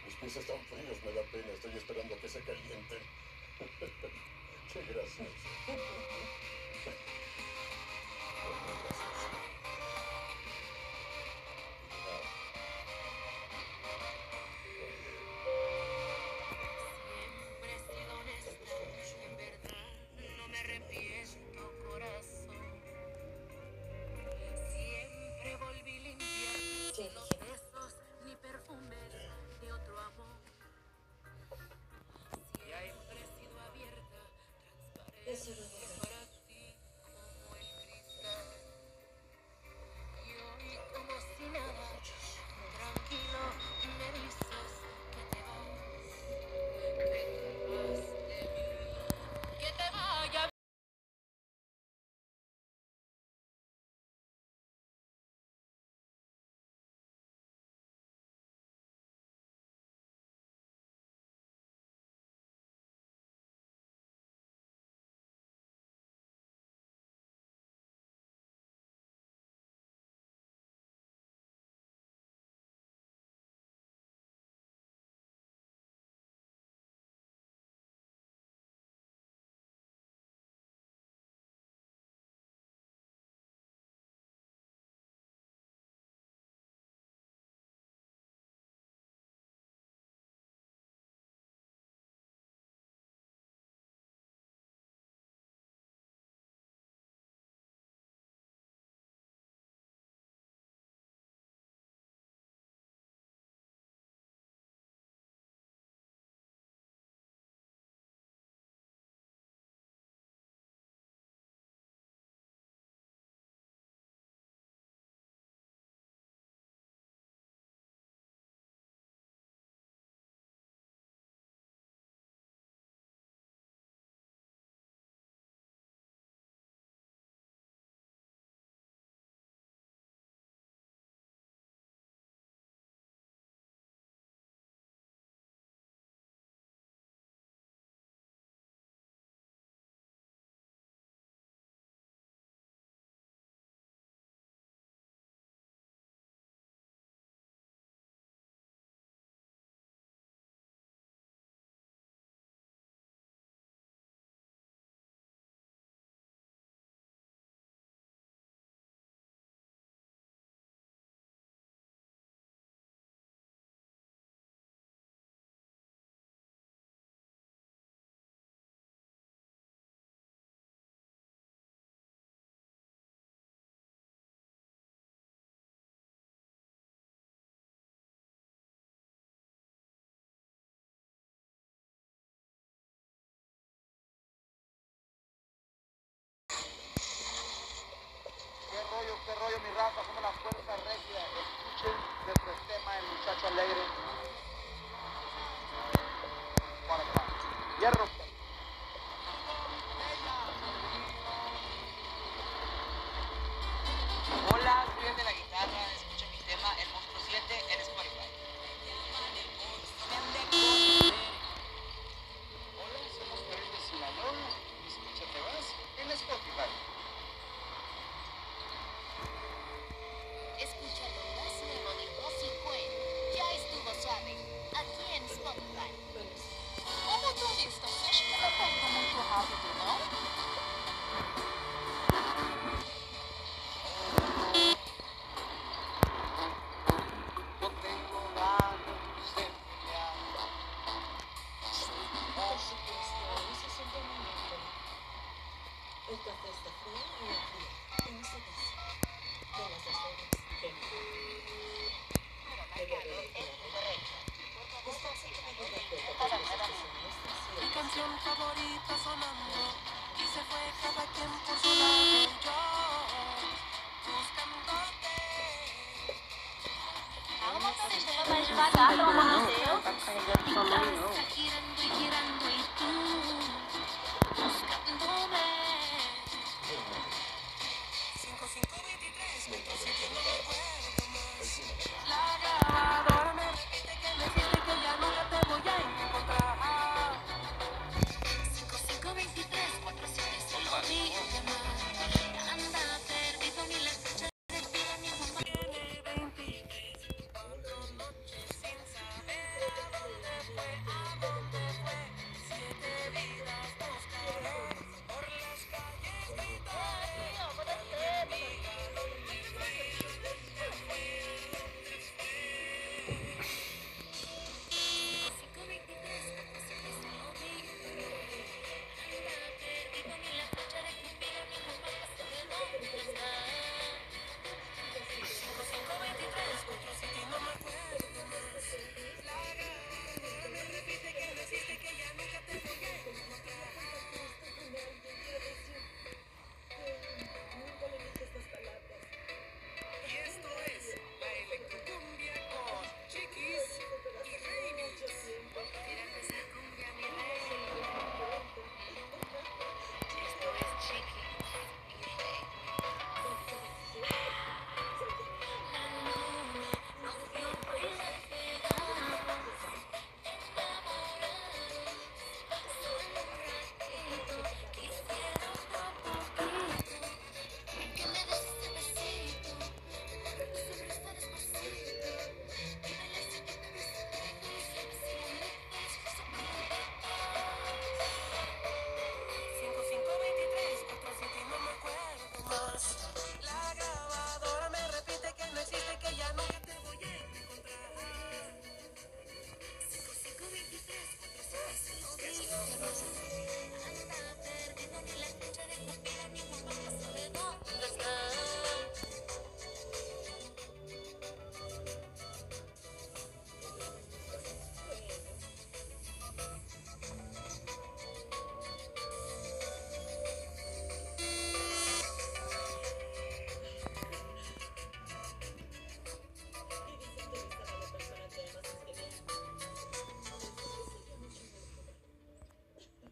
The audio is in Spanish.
Mis pies están fríos, me da pena. Estoy esperando a que se calienten. Qué gracioso. Bueno, gracias. Siempre he sido honesta y en verdad no me arrepiento, corazón. Siempre volví limpia, sin los besos ni perfumes de otro amor. Siempre he sido abierta, transparente para ti como el cristal. Y hoy como si nada, tranquilo me dices que te vas. Vete en paz de mi vida, que te vaya. Qué rollo, mi raza, somos la fuerza regia. Escuchen nuestro tema, el muchacho alegre. Hierro. Hola, soy el de la guitarra, escuchen mi tema, El Monstruo 7 en Spotify. Hola, somos Javier de Sinaloa, escúchate más en Spotify. Escucha lo más nuevo de Josie Cuen. Ya estuvo suave. Aquí en Spotify. Como turista, acho que ela tá indo muito rápido, não? Yo tengo ganas de pelear. Por supuesto, eso es un buen momento. El café está frío y aquí no se dice. De las 2 horas, Mi canción favorita sonando.